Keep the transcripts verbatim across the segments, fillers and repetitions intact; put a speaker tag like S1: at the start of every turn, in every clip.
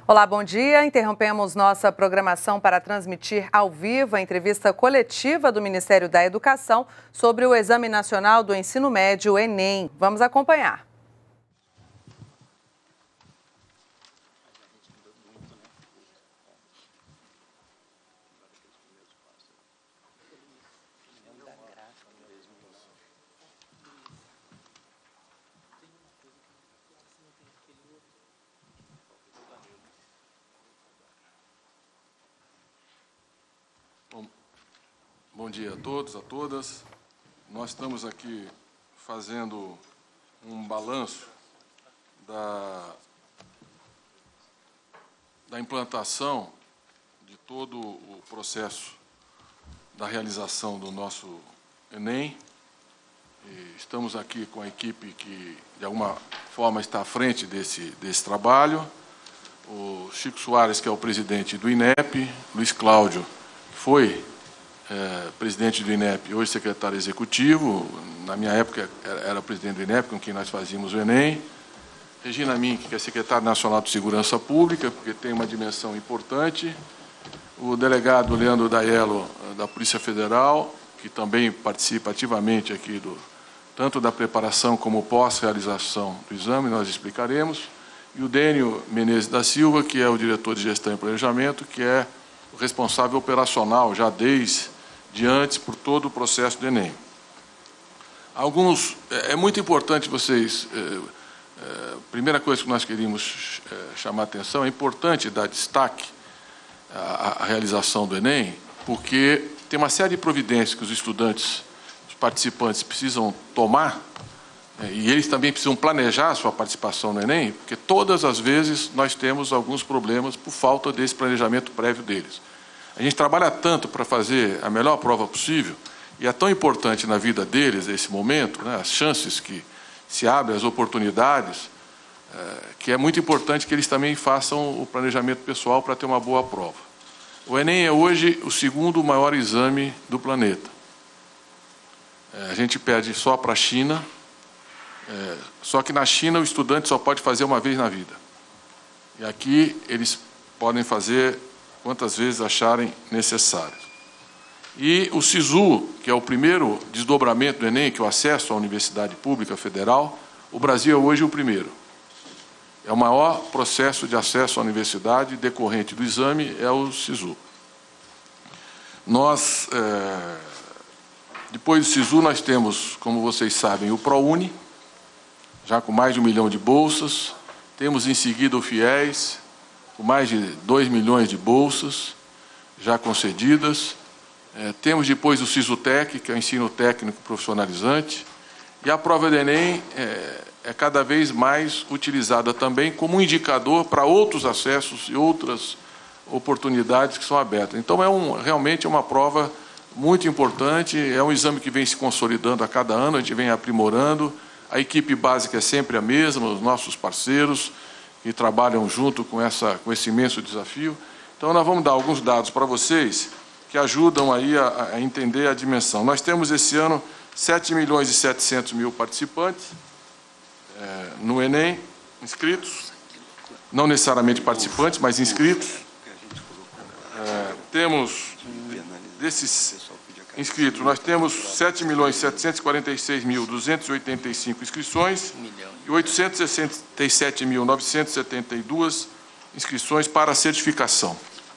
S1: Olá, bom dia. Interrompemos nossa programação para transmitir ao vivo a entrevista coletiva do Ministério da Educação sobre o Exame Nacional do Ensino Médio, Enem. Vamos acompanhar.
S2: Bom dia a todos, a todas. Nós estamos aqui fazendo um balanço da, da implantação de todo o processo da realização do nosso Enem. E estamos aqui com a equipe que, de alguma forma, está à frente desse, desse trabalho. O Chico Soares, que é o presidente do INEP, Luiz Cláudio, que foi É, presidente do INEP, hoje secretário executivo, na minha época era, era presidente do INEP, com quem nós fazíamos o Enem. Regina Mink, que é secretária nacional de Segurança Pública, porque tem uma dimensão importante. O delegado Leandro Daiello, da Polícia Federal, que também participa ativamente aqui, do, tanto da preparação como pós-realização do exame, nós explicaremos. E o Dênio Menezes da Silva, que é o diretor de Gestão e Planejamento, que é o responsável operacional, já desde de antes, por todo o processo do Enem. Alguns, é, é muito importante vocês, é, é, a primeira coisa que nós queríamos é, chamar a atenção, é importante dar destaque à, à realização do Enem, porque tem uma série de providências que os estudantes, os participantes precisam tomar, é, e eles também precisam planejar a sua participação no Enem, porque todas as vezes nós temos alguns problemas por falta desse planejamento prévio deles. A gente trabalha tanto para fazer a melhor prova possível, e é tão importante na vida deles, esse momento, né, as chances que se abrem, as oportunidades, é, que é muito importante que eles também façam o planejamento pessoal para ter uma boa prova. O Enem é hoje o segundo maior exame do planeta. É, a gente pede só para a China, é, só que na China o estudante só pode fazer uma vez na vida. E aqui eles podem fazer quantas vezes acharem necessário. E o SISU, que é o primeiro desdobramento do Enem, que é o acesso à Universidade Pública Federal, o Brasil é hoje o primeiro. É o maior processo de acesso à universidade decorrente do exame, é o SISU. Nós, é, depois do SISU, nós temos, como vocês sabem, o ProUni, já com mais de um milhão de bolsas. Temos em seguida o FIES, com mais de dois milhões de bolsas já concedidas. É, temos depois o SISUTEC, que é o ensino técnico profissionalizante, e a prova do Enem é, é cada vez mais utilizada também como um indicador para outros acessos e outras oportunidades que são abertas. Então, é um, realmente é uma prova muito importante, é um exame que vem se consolidando a cada ano, a gente vem aprimorando, a equipe básica é sempre a mesma, os nossos parceiros, que trabalham junto com, essa, com esse imenso desafio. Então, nós vamos dar alguns dados para vocês que ajudam aí a, a entender a dimensão. Nós temos, esse ano, sete milhões e setecentos mil participantes é, no Enem, inscritos, não necessariamente participantes, mas inscritos. É, temos, desses inscritos, nós temos sete milhões setecentos e quarenta e seis mil duzentos e oitenta e cinco inscrições e oitocentos e sessenta e sete mil novecentos e setenta e dois inscrições para a certificação.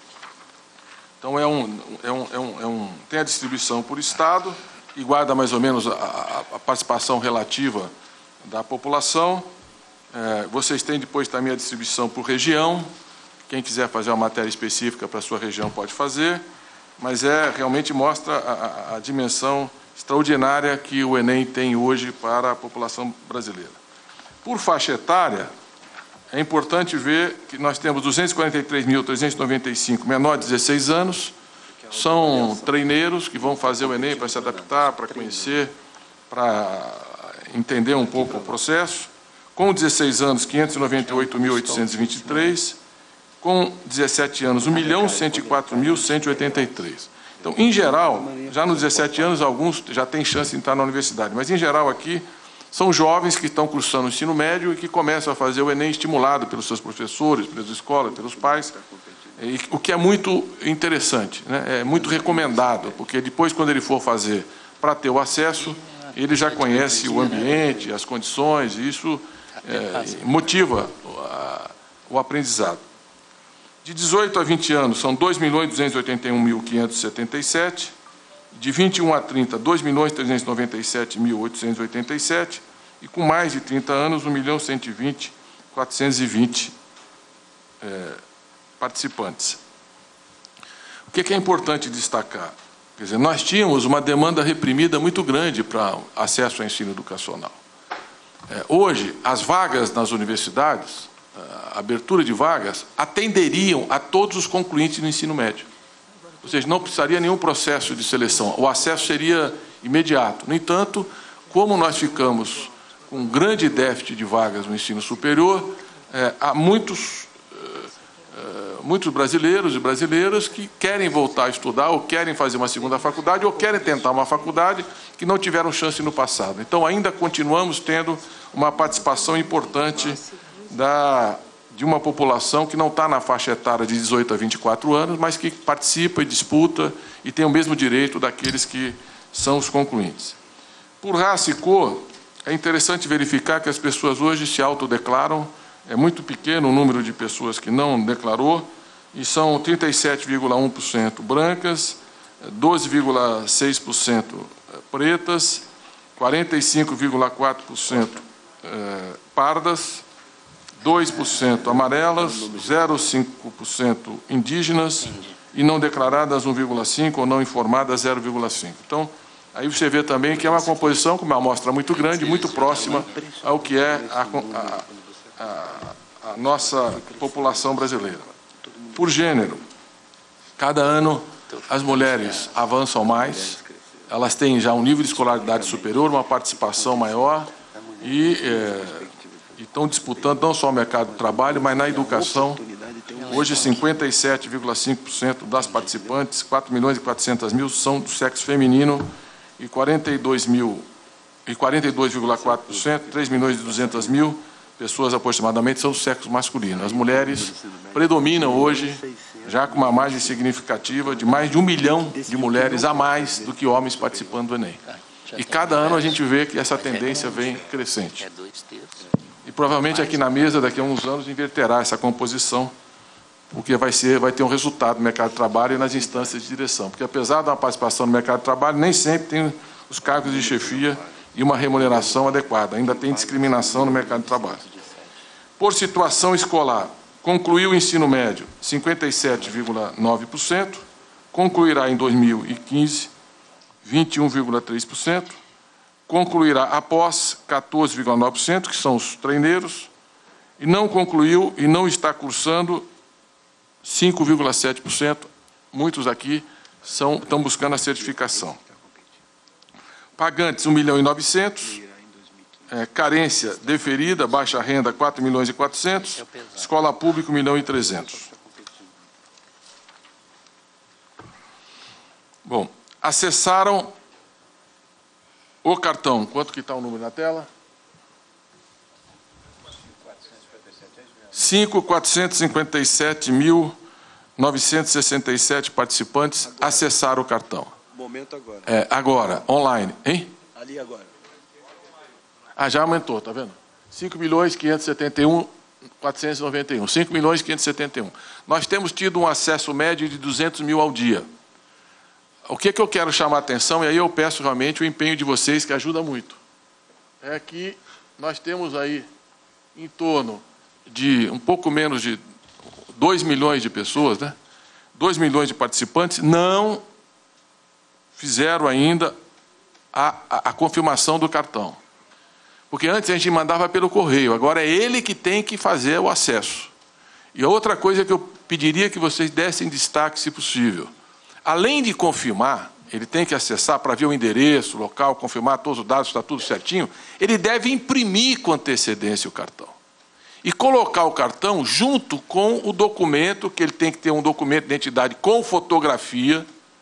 S2: Então, é um, é um, é um, é um, tem a distribuição por estado, e guarda mais ou menos a, a participação relativa da população. É, vocês têm depois também a distribuição por região. Quem quiser fazer uma matéria específica para a sua região pode fazer. Mas é, realmente mostra a, a, a dimensão extraordinária que o Enem tem hoje para a população brasileira. Por faixa etária, é importante ver que nós temos duzentos e quarenta e três mil trezentos e noventa e cinco menores de dezesseis anos, são treineiros que vão fazer o Enem para se adaptar, para conhecer, para entender um pouco o processo. Com dezesseis anos, quinhentos e noventa e oito mil oitocentos e vinte e três. Com dezessete anos, um milhão cento e quatro mil cento e oitenta e três. Então, em geral, já nos dezessete anos, alguns já têm chance de entrar na universidade, mas, em geral, aqui São jovens que estão cursando o ensino médio e que começam a fazer o Enem estimulado pelos seus professores, pelas escolas, pelos pais, e, o que é muito interessante, né? É muito recomendado, porque depois, quando ele for fazer para ter o acesso, ele já conhece o ambiente, as condições, e isso é, motiva a, o aprendizado. De dezoito a vinte anos, são dois milhões duzentos e oitenta e um mil quinhentos e setenta e sete. De vinte e um a trinta, dois milhões trezentos e noventa e sete mil oitocentos e oitenta e sete. E com mais de trinta anos, um milhão cento e vinte mil quatrocentos e vinte é, participantes. O que é, que é importante destacar? Quer dizer, nós tínhamos uma demanda reprimida muito grande para acesso ao ensino educacional. É, hoje, as vagas nas universidades, a abertura de vagas, atenderiam a todos os concluintes do ensino médio. Ou seja, não precisaria nenhum processo de seleção, o acesso seria imediato. No entanto, como nós ficamos com um grande déficit de vagas no ensino superior, é, há muitos, é, muitos brasileiros e brasileiras que querem voltar a estudar, ou querem fazer uma segunda faculdade, ou querem tentar uma faculdade que não tiveram chance no passado. Então, ainda continuamos tendo uma participação importante da... de uma população que não está na faixa etária de dezoito a vinte e quatro anos, mas que participa e disputa e tem o mesmo direito daqueles que são os concluintes. Por raça e cor, é interessante verificar que as pessoas hoje se autodeclaram, é muito pequeno o número de pessoas que não declarou, e são trinta e sete vírgula um por cento brancas, doze vírgula seis por cento pretas, quarenta e cinco vírgula quatro por cento pardas, dois por cento amarelas, zero vírgula cinco por cento indígenas e não declaradas um vírgula cinco por cento ou não informadas zero vírgula cinco por cento. Então, aí você vê também que é uma composição com uma amostra muito grande, muito próxima ao que é a, a, a, a nossa população brasileira. Por gênero, cada ano as mulheres avançam mais, elas têm já um nível de escolaridade superior, uma participação maior e... É, estão disputando não só o mercado de trabalho, mas na educação. Hoje, cinquenta e sete vírgula cinco por cento das participantes, quatro milhões e quatrocentos mil, são do sexo feminino e quarenta e dois vírgula quatro por cento, três milhões e duzentos mil pessoas aproximadamente, são do sexo masculino. As mulheres predominam hoje, já com uma margem significativa de mais de um milhão de mulheres a mais do que homens participando do Enem. E cada ano a gente vê que essa tendência vem crescente. E provavelmente aqui na mesa, daqui a uns anos, inverterá essa composição, porque vai, ser, vai ter um resultado no mercado de trabalho e nas instâncias de direção. Porque, apesar de uma participação no mercado de trabalho, nem sempre tem os cargos de chefia e uma remuneração adequada. Ainda tem discriminação no mercado de trabalho. Por situação escolar, concluiu o ensino médio, cinquenta e sete vírgula nove por cento, concluirá em dois mil e quinze, vinte e um vírgula três por cento, concluirá após quatorze vírgula nove por cento, que são os treineiros, e não concluiu e não está cursando cinco vírgula sete por cento. Muitos aqui são, estão buscando a certificação. Pagantes, um milhão e novecentos mil. É, carência deferida, baixa renda, quatro milhões e quatrocentos mil. Escola pública, um milhão e trezentos mil. Bom, acessaram o cartão. Quanto que está o número na tela? cinco milhões quatrocentos e cinquenta e sete mil novecentos e sessenta e sete participantes agora acessaram o cartão.
S3: Momento agora.
S2: É, agora, online. Hein?
S3: Ali agora.
S2: Ah, já aumentou, tá vendo? cinco milhões quinhentos e setenta e um mil quatrocentos e noventa e um. cinco milhões quinhentos e setenta e um. Nós temos tido um acesso médio de duzentos mil ao dia. O que, que eu quero chamar a atenção, e aí eu peço realmente o empenho de vocês, que ajuda muito, é que nós temos aí em torno de um pouco menos de dois milhões de pessoas, né? dois milhões de participantes, não fizeram ainda a, a, a confirmação do cartão. Porque antes a gente mandava pelo correio, agora é ele que tem que fazer o acesso. E outra coisa que eu pediria que vocês dessem destaque, se possível. Além de confirmar, ele tem que acessar para ver o endereço, o local, confirmar todos os dados, está tudo certinho, ele deve imprimir com antecedência o cartão. E colocar o cartão junto com o documento, que ele tem que ter um documento de identidade com fotografia,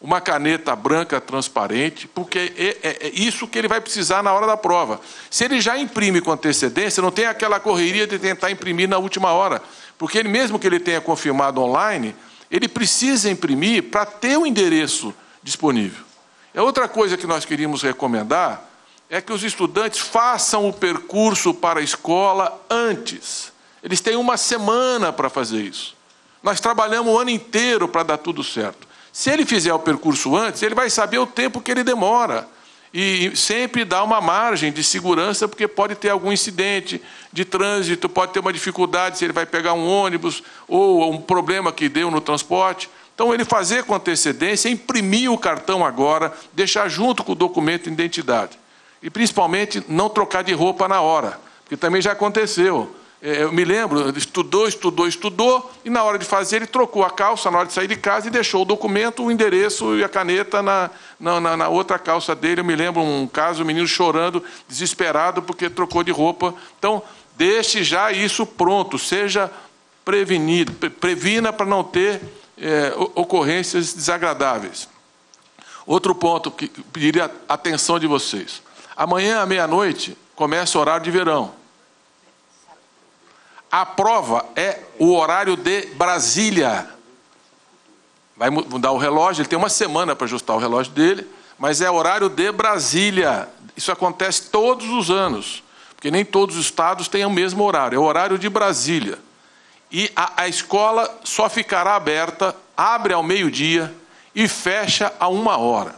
S2: uma caneta branca transparente, porque é, é, é isso que ele vai precisar na hora da prova. Se ele já imprime com antecedência, não tem aquela correria de tentar imprimir na última hora, porque ele, mesmo que ele tenha confirmado online, ele precisa imprimir para ter o endereço disponível. E outra coisa que nós queríamos recomendar é que os estudantes façam o percurso para a escola antes. Eles têm uma semana para fazer isso. Nós trabalhamos o ano inteiro para dar tudo certo. Se ele fizer o percurso antes, ele vai saber o tempo que ele demora. E sempre dá uma margem de segurança, porque pode ter algum incidente de trânsito, pode ter uma dificuldade se ele vai pegar um ônibus, ou um problema que deu no transporte. Então, ele fazer com antecedência, imprimir o cartão agora, deixar junto com o documento de identidade. E, principalmente, não trocar de roupa na hora, porque também já aconteceu. Eu me lembro, estudou, estudou, estudou, e na hora de fazer ele trocou a calça na hora de sair de casa e deixou o documento, o endereço e a caneta na, na, na outra calça dele. Eu me lembro um caso, o menino chorando, desesperado, porque trocou de roupa. Então, deixe já isso pronto, seja prevenido, previna para não ter é, ocorrências desagradáveis. Outro ponto que pediria a atenção de vocês. Amanhã, à meia-noite, começa o horário de verão. A prova é o horário de Brasília. Vai mudar o relógio, ele tem uma semana para ajustar o relógio dele, mas é horário de Brasília. Isso acontece todos os anos, porque nem todos os estados têm o mesmo horário. É o horário de Brasília. E a, a escola só ficará aberta, abre ao meio-dia e fecha a uma hora.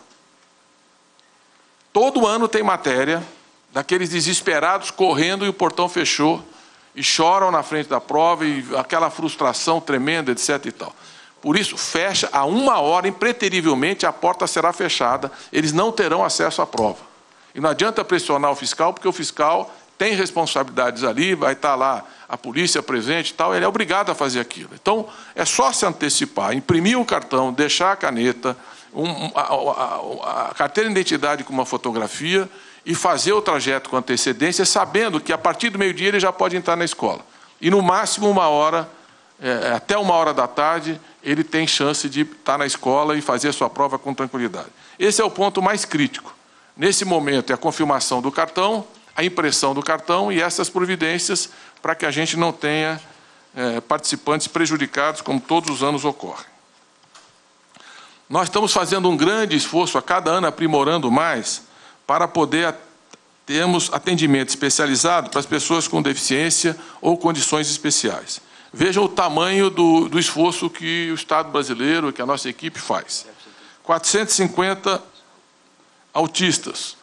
S2: Todo ano tem matéria daqueles desesperados correndo e o portão fechou, e choram na frente da prova, e aquela frustração tremenda, etc. e tal. Por isso, fecha a uma hora, impreterivelmente, a porta será fechada, eles não terão acesso à prova. E não adianta pressionar o fiscal, porque o fiscal tem responsabilidades ali, vai estar lá a polícia presente e tal, ele é obrigado a fazer aquilo. Então, é só se antecipar, imprimir o cartão, deixar a caneta, um, a, a, a carteira de identidade com uma fotografia, e fazer o trajeto com antecedência, sabendo que a partir do meio-dia ele já pode entrar na escola. E no máximo uma hora, é, até uma hora da tarde, ele tem chance de estar na escola e fazer a sua prova com tranquilidade. Esse é o ponto mais crítico. Nesse momento é a confirmação do cartão, a impressão do cartão e essas providências para que a gente não tenha é, participantes prejudicados, como todos os anos ocorre. Nós estamos fazendo um grande esforço, a cada ano aprimorando mais, para poder termos atendimento especializado para as pessoas com deficiência ou condições especiais. Vejam o tamanho do, do esforço que o Estado brasileiro, que a nossa equipe faz. quatrocentos e cinquenta autistas,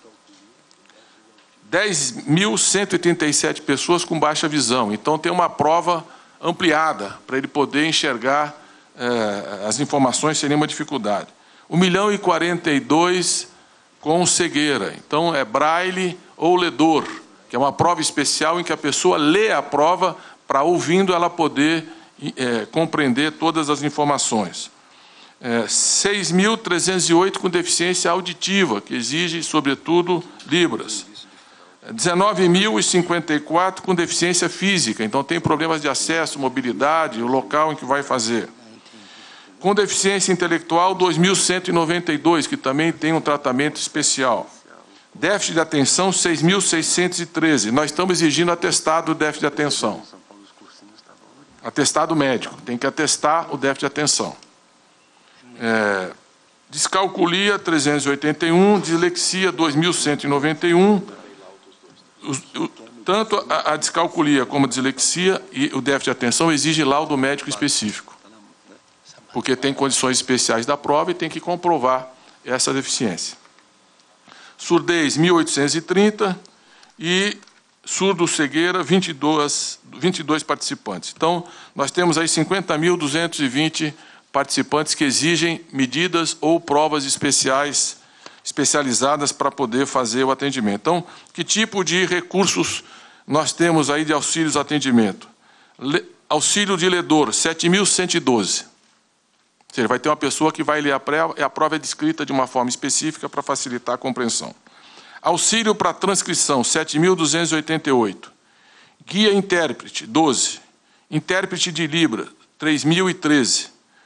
S2: dez mil cento e trinta e sete pessoas com baixa visão. Então, tem uma prova ampliada para ele poder enxergar eh, as informações sem nenhuma dificuldade. um milhão e quarenta e dois com cegueira. Então, é braille ou ledor, que é uma prova especial em que a pessoa lê a prova para, ouvindo, ela poder é, compreender todas as informações. É, seis mil trezentos e oito com deficiência auditiva, que exige, sobretudo, Libras. dezenove mil e cinquenta e quatro com deficiência física, então tem problemas de acesso, mobilidade, o local em que vai fazer. Com deficiência intelectual, dois mil cento e noventa e dois, que também tem um tratamento especial. Déficit de atenção, seis mil seiscentos e treze. Nós estamos exigindo atestado do déficit de atenção. Atestado médico, tem que atestar o déficit de atenção. É, descalculia, trezentos e oitenta e um, dislexia, dois mil cento e noventa e um. O, o, tanto a, a descalculia como a dislexia e o déficit de atenção exige laudo médico específico, porque tem condições especiais da prova e tem que comprovar essa deficiência. Surdez, mil oitocentos e trinta, e surdo-cegueira, vinte e dois, vinte e dois participantes. Então, nós temos aí cinquenta mil duzentos e vinte participantes que exigem medidas ou provas especiais, especializadas para poder fazer o atendimento. Então, que tipo de recursos nós temos aí de auxílios atendimento? Le, auxílio de ledor, sete mil cento e doze. Ou seja, vai ter uma pessoa que vai ler a prova e a prova é descrita de uma forma específica para facilitar a compreensão. Auxílio para transcrição, sete mil duzentos e oitenta e oito. Guia intérprete, doze. Intérprete de Libra, três mil e treze.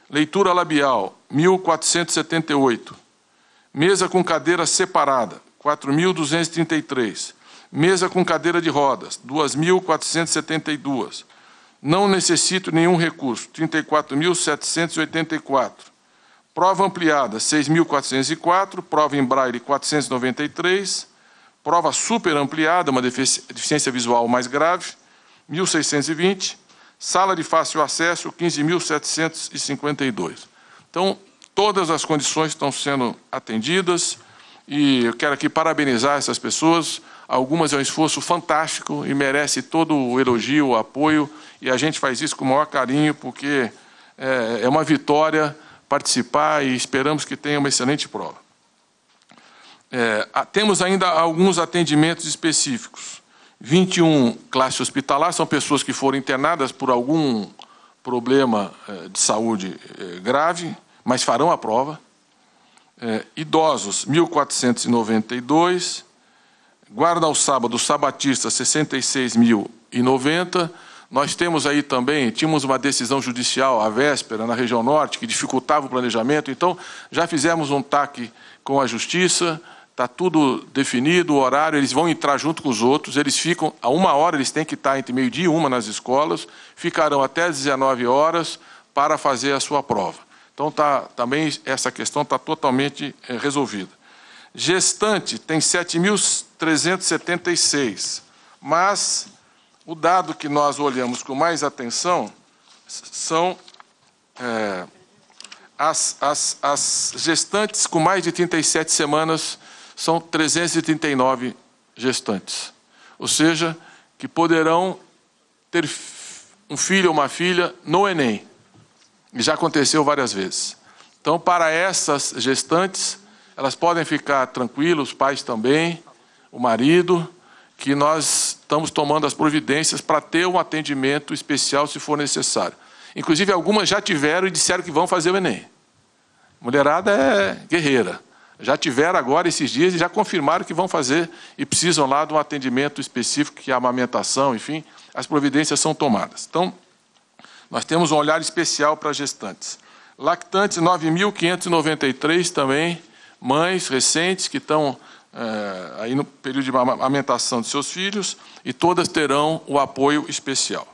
S2: Leitura labial, mil quatrocentos e setenta e oito. Mesa com cadeira separada, quatro mil duzentos e trinta e três. Mesa com cadeira de rodas, duas mil quatrocentos e setenta e dois. Não necessito nenhum recurso, trinta e quatro mil setecentos e oitenta e quatro. Prova ampliada, seis mil quatrocentos e quatro. Prova em braille, quatrocentos e noventa e três. Prova super ampliada, uma deficiência visual mais grave, mil seiscentos e vinte. Sala de fácil acesso, quinze mil setecentos e cinquenta e dois. Então, todas as condições estão sendo atendidas e eu quero aqui parabenizar essas pessoas. Algumas é um esforço fantástico e merece todo o elogio, o apoio, e a gente faz isso com o maior carinho, porque é, é uma vitória participar e esperamos que tenha uma excelente prova. É, temos ainda alguns atendimentos específicos. vinte e um classe hospitalar, são pessoas que foram internadas por algum problema é, de saúde é, grave, mas farão a prova. É, idosos, mil quatrocentos e noventa e dois. Guarda ao sábado, sabatista, sessenta e seis mil e noventa. Nós temos aí também, tínhamos uma decisão judicial à véspera na região norte, que dificultava o planejamento, então já fizemos um T A C com a Justiça, está tudo definido, o horário, eles vão entrar junto com os outros, eles ficam, a uma hora eles têm que estar entre meio-dia e uma nas escolas, ficarão até às dezenove horas para fazer a sua prova. Então, tá, também essa questão está totalmente é, resolvida. Gestante tem sete mil trezentos e setenta e seis, mas o dado que nós olhamos com mais atenção são é, as, as, as gestantes com mais de trinta e sete semanas, são trezentos e trinta e nove gestantes. Ou seja, que poderão ter um filho ou uma filha no Enem. E já aconteceu várias vezes. Então, para essas gestantes, elas podem ficar tranquilos, os pais também, o marido, que nós estamos tomando as providências para ter um atendimento especial se for necessário. Inclusive, algumas já tiveram e disseram que vão fazer o Enem. Mulherada é guerreira. Já tiveram agora esses dias e já confirmaram que vão fazer e precisam lá de um atendimento específico, que é a amamentação, enfim, as providências são tomadas. Então, nós temos um olhar especial para gestantes. Lactantes, nove mil quinhentos e noventa e três também, mães recentes que estão é, aí no período de amamentação de seus filhos, e todas terão o apoio especial.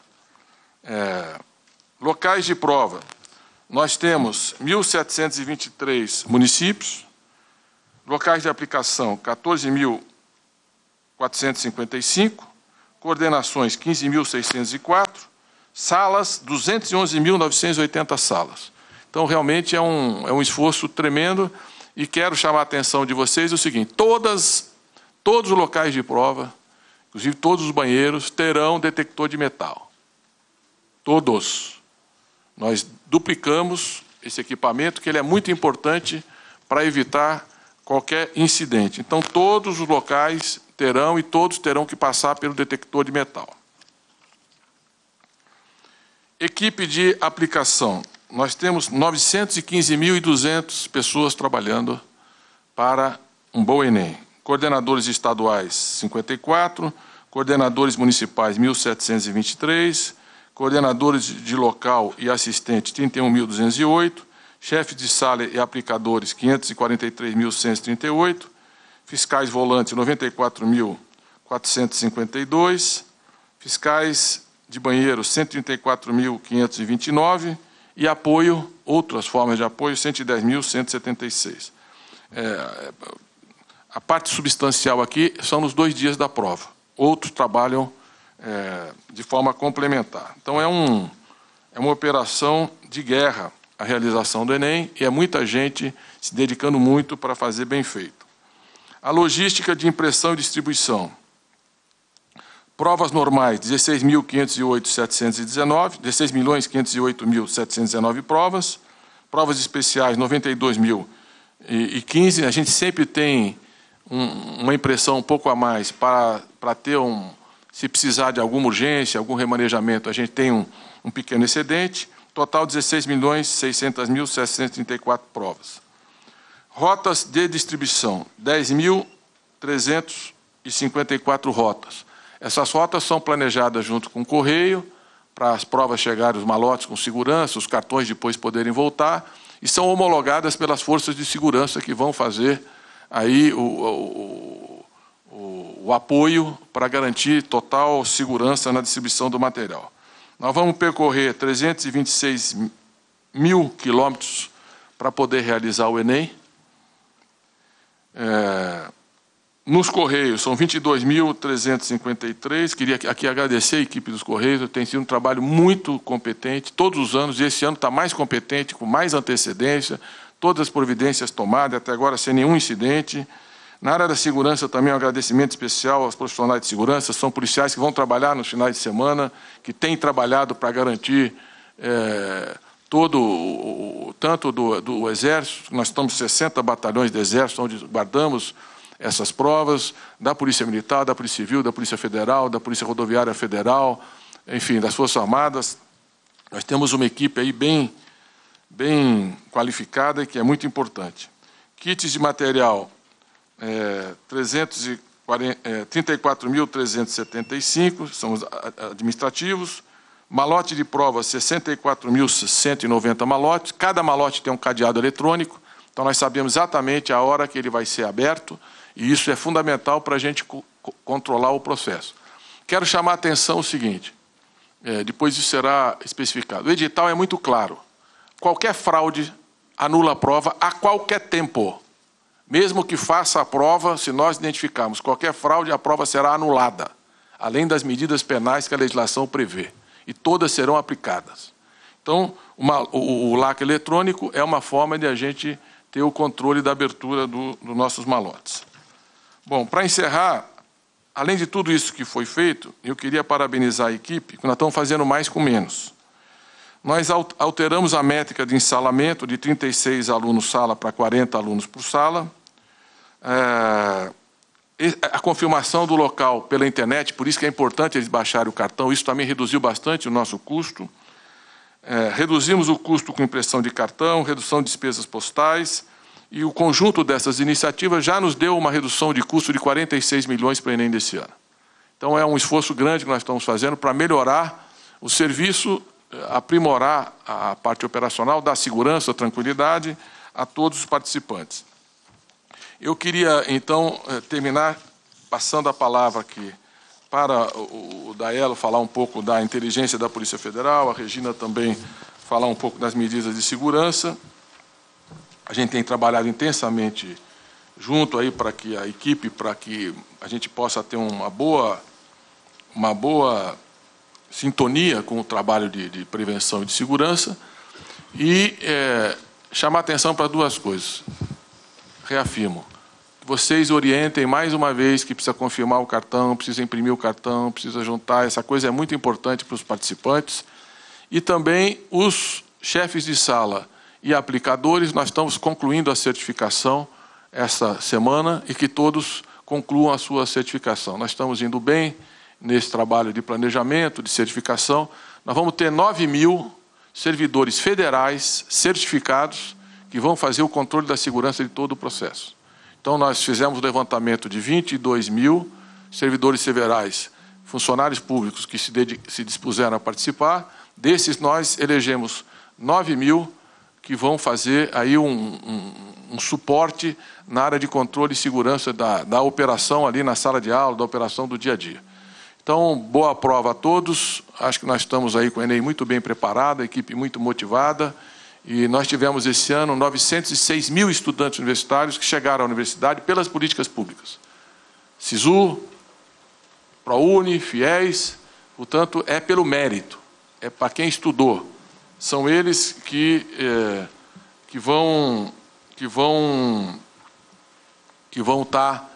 S2: É, locais de prova. Nós temos mil setecentos e vinte e três municípios, locais de aplicação, quatorze mil quatrocentos e cinquenta e cinco, coordenações, quinze mil seiscentos e quatro, salas, duzentos e onze mil novecentos e oitenta salas. Então, realmente, é um, é um esforço tremendo e quero chamar a atenção de vocês o seguinte, todas, todos os locais de prova, inclusive todos os banheiros, terão detector de metal. Todos. Nós duplicamos esse equipamento, que ele é muito importante para evitar qualquer incidente. Então, todos os locais terão e todos terão que passar pelo detector de metal. Equipe de aplicação. Nós temos novecentos e quinze mil e duzentas pessoas trabalhando para um bom Enem. Coordenadores estaduais, cinquenta e quatro, coordenadores municipais, mil setecentos e vinte e três, coordenadores de local e assistente, trinta e um mil duzentos e oito, chefes de sala e aplicadores, quinhentos e quarenta e três mil cento e trinta e oito, fiscais volantes, noventa e quatro mil quatrocentos e cinquenta e dois, fiscais de banheiro, cento e trinta e quatro mil quinhentos e vinte e nove, e apoio, outras formas de apoio, cento e dez mil cento e setenta e seis. É, a parte substancial aqui são nos dois dias da prova. Outros trabalham é, de forma complementar. Então, é, um, é uma operação de guerra, a realização do Enem, e é muita gente se dedicando muito para fazer bem feito. A logística de impressão e distribuição. Provas normais, dezesseis mil quinhentos e oito mil setecentos e dezenove, dezesseis milhões quinhentos e oito mil setecentos e dezenove provas. Provas especiais, noventa e dois mil e quinze. A gente sempre tem um, uma impressão um pouco a mais para, para ter um... Se precisar de alguma urgência, algum remanejamento, a gente tem um, um pequeno excedente. Total, dezesseis milhões seiscentos mil seiscentos e trinta e quatro provas. Rotas de distribuição, dez mil trezentos e cinquenta e quatro rotas. Essas rotas são planejadas junto com o Correio para as provas chegarem, os malotes com segurança, os cartões depois poderem voltar, e são homologadas pelas forças de segurança que vão fazer aí o, o, o, o apoio para garantir total segurança na distribuição do material. Nós vamos percorrer trezentos e vinte e seis mil quilômetros para poder realizar o Enem. É, nos Correios, são vinte e dois mil trezentos e cinquenta e três. Queria aqui agradecer a equipe dos Correios, tem sido um trabalho muito competente, todos os anos, e esse ano está mais competente, com mais antecedência, todas as providências tomadas, até agora sem nenhum incidente. Na área da segurança também um agradecimento especial aos profissionais de segurança, são policiais que vão trabalhar nos finais de semana, que têm trabalhado para garantir é, todo, o, tanto do, do Exército, nós estamos sessenta batalhões do Exército, onde guardamos essas provas, da Polícia Militar, da Polícia Civil, da Polícia Federal, da Polícia Rodoviária Federal, enfim, das Forças Armadas. Nós temos uma equipe aí bem, bem qualificada e que é muito importante. Kits de material, é, trinta e quatro mil trezentos e setenta e cinco, são os administrativos. Malote de provas, sessenta e quatro mil cento e noventa malotes. Cada malote tem um cadeado eletrônico, então nós sabemos exatamente a hora que ele vai ser aberto, e isso é fundamental para a gente co controlar o processo. Quero chamar a atenção o seguinte, é, depois isso será especificado. O edital é muito claro. Qualquer fraude anula a prova a qualquer tempo. Mesmo que faça a prova, se nós identificarmos qualquer fraude, a prova será anulada, além das medidas penais que a legislação prevê. E todas serão aplicadas. Então, uma, o, o lacre eletrônico é uma forma de a gente ter o controle da abertura dos do nossos malotes. Bom, para encerrar, além de tudo isso que foi feito, eu queria parabenizar a equipe, que nós estamos fazendo mais com menos. Nós alteramos a métrica de ensalamento de trinta e seis alunos sala para quarenta alunos por sala. É, a confirmação do local pela internet, por isso que é importante eles baixarem o cartão, isso também reduziu bastante o nosso custo. É, reduzimos o custo com impressão de cartão, redução de despesas postais, e o conjunto dessas iniciativas já nos deu uma redução de custo de quarenta e seis milhões para o Enem desse ano. Então, é um esforço grande que nós estamos fazendo para melhorar o serviço, aprimorar a parte operacional, dar segurança, tranquilidade a todos os participantes. Eu queria, então, terminar passando a palavra aqui para o Daelo falar um pouco da inteligência da Polícia Federal, a Regina também falar um pouco das medidas de segurança. A gente tem trabalhado intensamente junto aí para que a equipe, para que a gente possa ter uma boa, uma boa sintonia com o trabalho de, de prevenção e de segurança e é, chamar atenção para duas coisas. Reafirmo. Vocês orientem mais uma vez que precisa confirmar o cartão, precisa imprimir o cartão, precisa juntar, essa coisa é muito importante para os participantes. E também os chefes de sala e aplicadores, nós estamos concluindo a certificação essa semana e que todos concluam a sua certificação. Nós estamos indo bem nesse trabalho de planejamento, de certificação. Nós vamos ter nove mil servidores federais certificados que vão fazer o controle da segurança de todo o processo. Então, nós fizemos o levantamento de vinte e dois mil servidores federais, funcionários públicos que se, se dispuseram a participar. Desses, nós elegemos nove mil que vão fazer aí um, um, um suporte na área de controle e segurança da, da operação ali na sala de aula, da operação do dia a dia. Então, boa prova a todos. Acho que nós estamos aí com o Enem muito bem preparado, a equipe muito motivada. E nós tivemos esse ano novecentos e seis mil estudantes universitários que chegaram à universidade pelas políticas públicas. SISU, ProUni, FIES, portanto, é pelo mérito, é para quem estudou. São eles que, é, que vão que vão que vão estar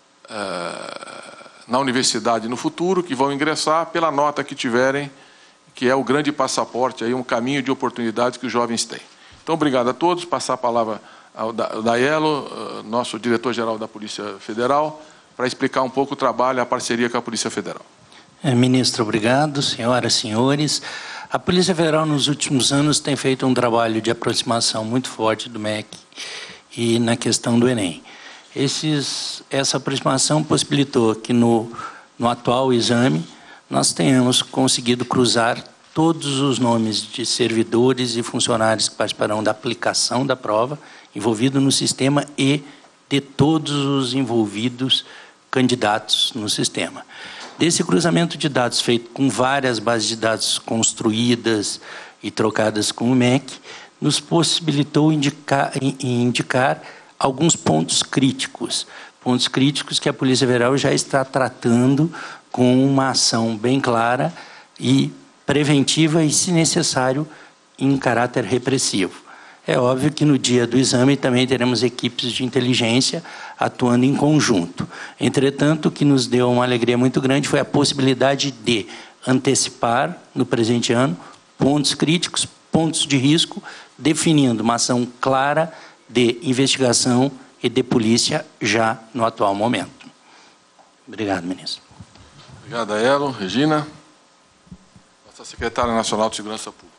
S2: é, na universidade no futuro, que vão ingressar pela nota que tiverem, que é o grande passaporte, aí, um caminho de oportunidades que os jovens têm. Então, obrigado a todos. Passar a palavra ao Daelo, nosso diretor-geral da Polícia Federal, para explicar um pouco o trabalho, a parceria com a Polícia Federal.
S3: É, ministro, obrigado. Senhoras e senhores, a Polícia Federal, nos últimos anos, tem feito um trabalho de aproximação muito forte do M E C e na questão do Enem. Esses, essa aproximação possibilitou que, no, no atual exame, nós tenhamos conseguido cruzar todos os nomes de servidores e funcionários que participarão da aplicação da prova, envolvidos no sistema, e de todos os envolvidos candidatos no sistema. Desse cruzamento de dados feito com várias bases de dados construídas e trocadas com o M E C, nos possibilitou indicar, indicar alguns pontos críticos. Pontos críticos que a Polícia Federal já está tratando com uma ação bem clara e preventiva e, se necessário, em caráter repressivo. É óbvio que no dia do exame também teremos equipes de inteligência atuando em conjunto. Entretanto, o que nos deu uma alegria muito grande foi a possibilidade de antecipar, no presente ano, pontos críticos, pontos de risco, definindo uma ação clara de investigação e de polícia já no atual momento. Obrigado, ministro.
S2: Obrigado, Elo. Regina. Nossa secretária nacional de Segurança Pública.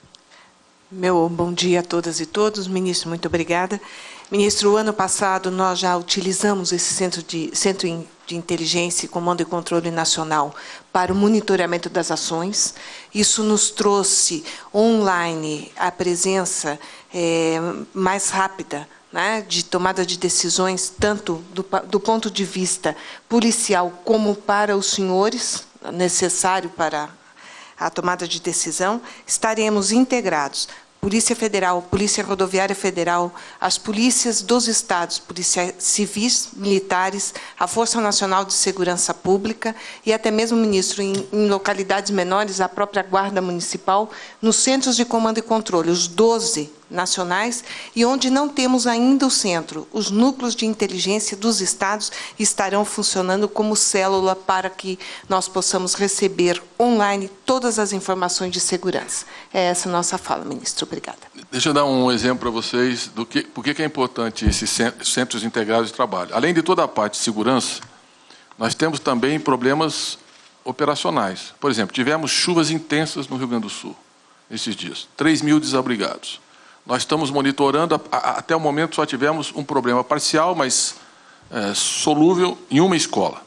S4: Meu bom dia a todas e todos. Ministro, muito obrigada. Ministro, o ano passado nós já utilizamos esse Centro de, centro de Inteligência e Comando e Controle Nacional para o monitoramento das ações. Isso nos trouxe online a presença é, mais rápida, né, de tomada de decisões, tanto do, do ponto de vista policial como para os senhores, necessário para a tomada de decisão. Estaremos integrados, Polícia Federal, Polícia Rodoviária Federal, as polícias dos estados, polícias civis, militares, a Força Nacional de Segurança Pública e até mesmo, ministro, em, em localidades menores, a própria Guarda Municipal, nos centros de comando e controle, os doze nacionais, e onde não temos ainda o centro, os núcleos de inteligência dos estados estarão funcionando como célula para que nós possamos receber online todas as informações de segurança. É essa a nossa fala, ministro. Obrigada.
S2: Deixa eu dar um exemplo para vocês do que, por que é importante esses centros integrados de trabalho. Além de toda a parte de segurança, nós temos também problemas operacionais. Por exemplo, tivemos chuvas intensas no Rio Grande do Sul nesses dias, três mil desabrigados. Nós estamos monitorando, a, a, até o momento só tivemos um problema parcial, mas é, solúvel em uma escola.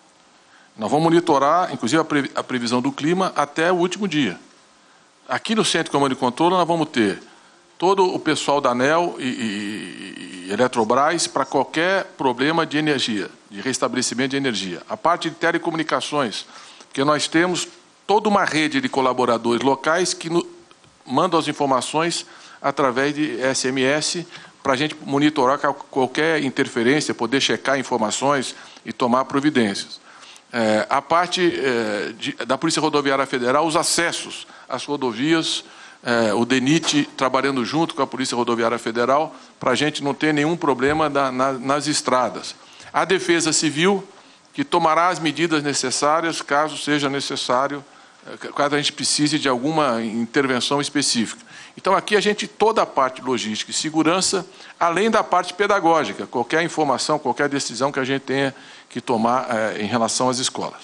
S2: Nós vamos monitorar, inclusive, a, pre, a previsão do clima até o último dia. Aqui no Centro de Comando e Controle nós vamos ter todo o pessoal da ANEEL e, e, e Eletrobras para qualquer problema de energia, de restabelecimento de energia. A parte de telecomunicações, porque nós temos toda uma rede de colaboradores locais que no, mandam as informações através de S M S para a gente monitorar qualquer interferência, poder checar informações e tomar providências. É, a parte é, de, da Polícia Rodoviária Federal, os acessos às rodovias, é, o DENIT trabalhando junto com a Polícia Rodoviária Federal para a gente não ter nenhum problema na, na, nas estradas. A Defesa Civil, que tomará as medidas necessárias caso seja necessário, caso a gente precise de alguma intervenção específica. Então, aqui a gente, toda a parte logística e segurança, além da parte pedagógica, qualquer informação, qualquer decisão que a gente tenha que tomar é, em relação às escolas.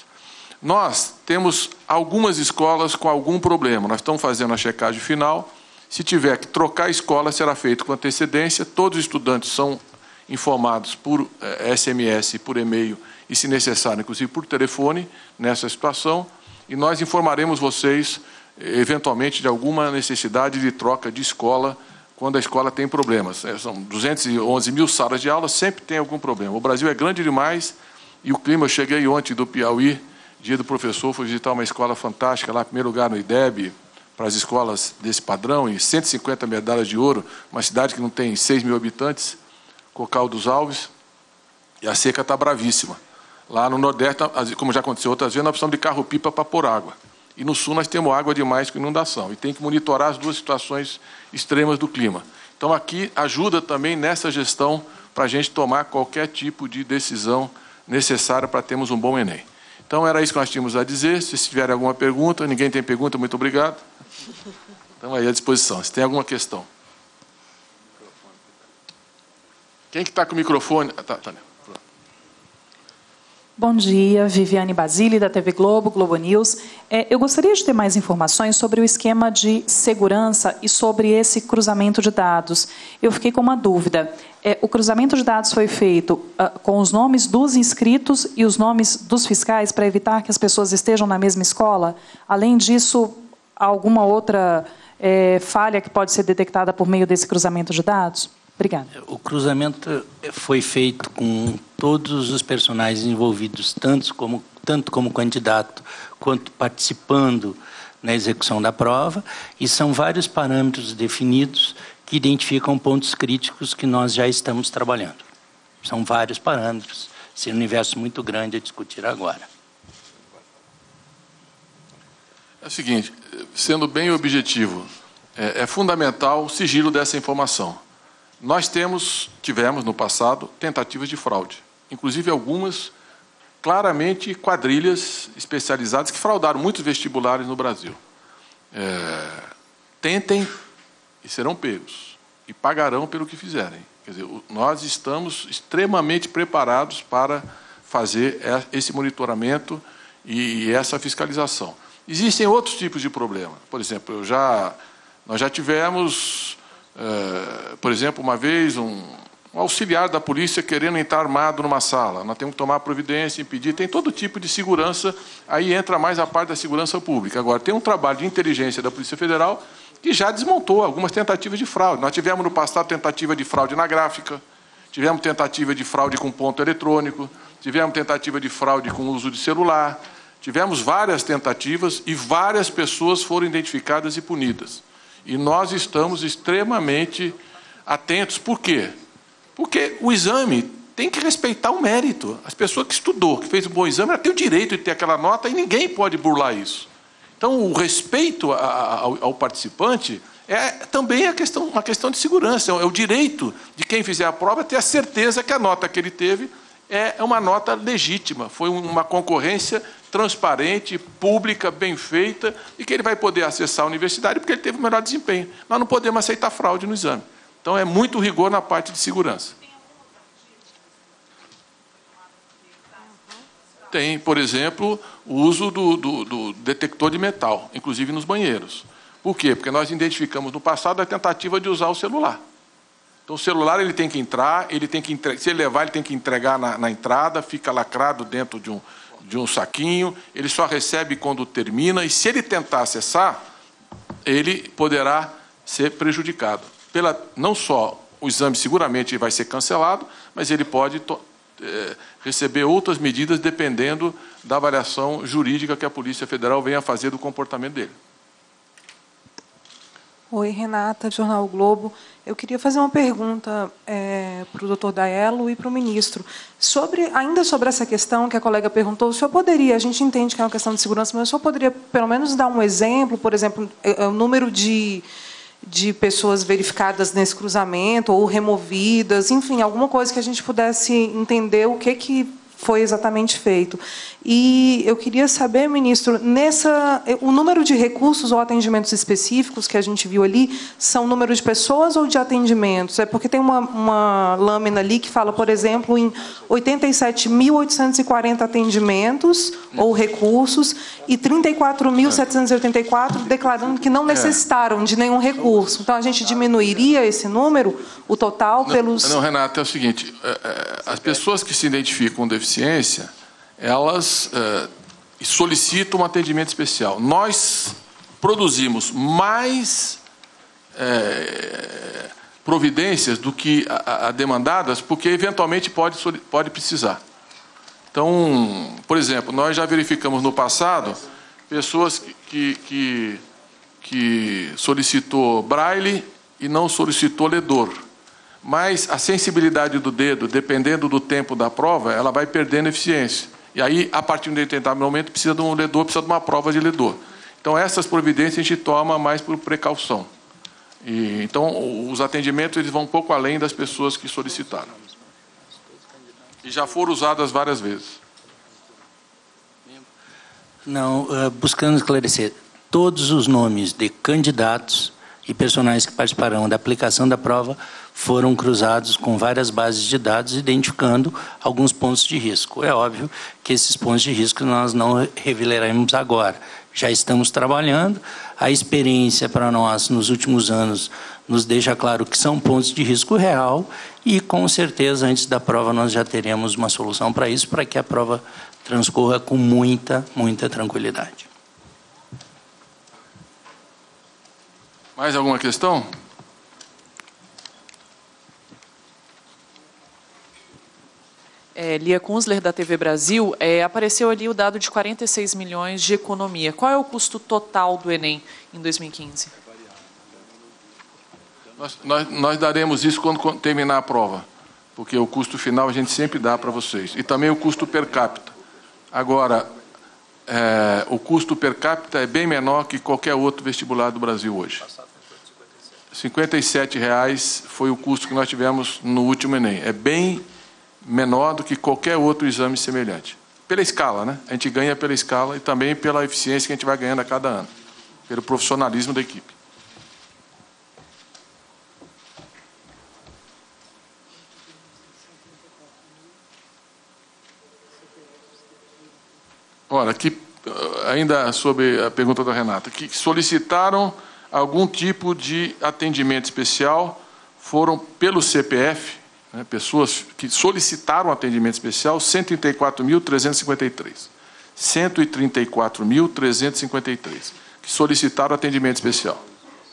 S2: Nós temos algumas escolas com algum problema, nós estamos fazendo a checagem final, se tiver que trocar a escola, será feito com antecedência, todos os estudantes são informados por é, S M S, por e-mail e, se necessário, inclusive por telefone, nessa situação, e nós informaremos vocês eventualmente de alguma necessidade de troca de escola quando a escola tem problemas. São duzentas e onze mil salas de aula, sempre tem algum problema. O Brasil é grande demais e o clima, eu cheguei ontem do Piauí, dia do professor, fui visitar uma escola fantástica lá, em primeiro lugar no I D E B, para as escolas desse padrão, e cento e cinquenta medalhas de ouro, uma cidade que não tem seis mil habitantes, Cocal dos Alves, e a seca está bravíssima. Lá no Nordeste, como já aconteceu outras vezes, nós precisamos de carro-pipa para pôr água. E no Sul nós temos água demais com inundação. E tem que monitorar as duas situações extremas do clima. Então, aqui ajuda também nessa gestão para a gente tomar qualquer tipo de decisão necessária para termos um bom Enem. Então, era isso que nós tínhamos a dizer. Se tiverem alguma pergunta, ninguém tem pergunta, muito obrigado. Estamos aí à disposição. Se tem alguma questão. Quem que está com o microfone? Ah, tá, Tânia.
S5: Bom dia, Viviane Basile, da T V Globo, Globo News. É, eu gostaria de ter mais informações sobre o esquema de segurança e sobre esse cruzamento de dados. Eu fiquei com uma dúvida. É, o cruzamento de dados foi feito uh, com os nomes dos inscritos e os nomes dos fiscais para evitar que as pessoas estejam na mesma escola? Além disso, alguma outra é, falha que pode ser detectada por meio desse cruzamento de dados? Obrigada.
S3: O cruzamento foi feito com todos os personagens envolvidos, tanto como, tanto como candidato quanto participando na execução da prova, e são vários parâmetros definidos que identificam pontos críticos que nós já estamos trabalhando. São vários parâmetros, esse universo muito grande a discutir agora.
S2: É o seguinte, sendo bem objetivo, é, é fundamental o sigilo dessa informação. Nós temos, tivemos no passado, tentativas de fraude, inclusive algumas claramente quadrilhas especializadas que fraudaram muitos vestibulares no Brasil. É, tentem e serão pegos, e pagarão pelo que fizerem. Quer dizer, nós estamos extremamente preparados para fazer esse monitoramento e essa fiscalização. Existem outros tipos de problema. Por exemplo, eu já, nós já tivemos, é, por exemplo, uma vez, um, um auxiliar da polícia querendo entrar armado numa sala. Nós temos que tomar providência, impedir. Tem todo tipo de segurança, aí entra mais a parte da segurança pública. Agora, tem um trabalho de inteligência da Polícia Federal que já desmontou algumas tentativas de fraude. Nós tivemos no passado tentativa de fraude na gráfica, tivemos tentativa de fraude com ponto eletrônico, tivemos tentativa de fraude com uso de celular, tivemos várias tentativas e várias pessoas foram identificadas e punidas. E nós estamos extremamente atentos. Por quê? Porque o exame tem que respeitar o mérito. As pessoas que estudou, que fez um bom exame, ela tem o direito de ter aquela nota e ninguém pode burlar isso. Então, o respeito ao, ao participante é também a questão, uma questão de segurança. É o direito de quem fizer a prova ter a certeza que a nota que ele teve é uma nota legítima, foi uma concorrência transparente, pública, bem feita, e que ele vai poder acessar a universidade porque ele teve o melhor desempenho. Nós não podemos aceitar fraude no exame. Então, é muito rigor na parte de segurança. Tem, por exemplo, o uso do, do, do detector de metal, inclusive nos banheiros. Por quê? Porque nós identificamos no passado a tentativa de usar o celular. Então, o celular ele tem que entrar, ele tem que entre... se ele levar, ele tem que entregar na, na entrada, fica lacrado dentro de um, de um saquinho, ele só recebe quando termina, e se ele tentar acessar, ele poderá ser prejudicado. Pela, não só o exame seguramente vai ser cancelado, mas ele pode to, é, receber outras medidas dependendo da avaliação jurídica que a Polícia Federal venha a fazer do comportamento dele.
S6: Oi, Renata, Jornal o Globo. Eu queria fazer uma pergunta é, para o doutor Daello e para o ministro. Sobre, ainda sobre essa questão que a colega perguntou, o senhor poderia, a gente entende que é uma questão de segurança, mas o senhor poderia pelo menos dar um exemplo, por exemplo, o número de, de pessoas verificadas nesse cruzamento ou removidas, enfim, alguma coisa que a gente pudesse entender o que, que foi exatamente feito. E eu queria saber, ministro, nessa, o número de recursos ou atendimentos específicos que a gente viu ali são número de pessoas ou de atendimentos? É porque tem uma, uma lâmina ali que fala, por exemplo, em oitenta e sete mil oitocentos e quarenta atendimentos ou recursos e trinta e quatro mil setecentos e oitenta e quatro declarando que não necessitaram de nenhum recurso. Então, a gente diminuiria esse número, o total, pelos...
S2: Não, Renata, é o seguinte, as pessoas que se identificam com deficiência, elas uh, solicitam um atendimento especial. Nós produzimos mais eh, providências do que a, a demandadas, porque eventualmente pode, pode precisar. Então, por exemplo, nós já verificamos no passado pessoas que, que, que, que solicitou braille e não solicitou ledor. Mas a sensibilidade do dedo, dependendo do tempo da prova, ela vai perdendo eficiência. E aí, a partir de um determinado momento, precisa de um ledor, precisa de uma prova de ledor. Então, essas providências a gente toma mais por precaução. E, então, os atendimentos eles vão um pouco além das pessoas que solicitaram. E já foram usadas várias vezes.
S3: Não, buscando esclarecer, todos os nomes de candidatos e personagens que participarão da aplicação da prova foram cruzados com várias bases de dados, identificando alguns pontos de risco. É óbvio que esses pontos de risco nós não revelaremos agora. Já estamos trabalhando. A experiência para nós, nos últimos anos, nos deixa claro que são pontos de risco real e, com certeza, antes da prova, nós já teremos uma solução para isso, para que a prova transcorra com muita, muita tranquilidade.
S2: Mais alguma questão?
S7: É, Lia Kunzler, da T V Brasil, é, apareceu ali o dado de quarenta e seis milhões de economia. Qual é o custo total do Enem em dois mil e quinze?
S2: Nós, nós, nós daremos isso quando terminar a prova, porque o custo final a gente sempre dá para vocês. E também o custo per capita. Agora, é, o custo per capita é bem menor que qualquer outro vestibular do Brasil hoje. cinquenta e sete reais foi o custo que nós tivemos no último Enem. É bem menor do que qualquer outro exame semelhante. Pela escala, né? A gente ganha pela escala e também pela eficiência que a gente vai ganhando a cada ano, pelo profissionalismo da equipe. Olha, aqui, ainda sobre a pergunta da Renata, que solicitaram algum tipo de atendimento especial, foram pelo C P F, né, pessoas que solicitaram atendimento especial, cento e trinta e quatro mil, trezentos e cinquenta e três. cento e trinta e quatro mil, trezentos e cinquenta e três, que solicitaram atendimento especial.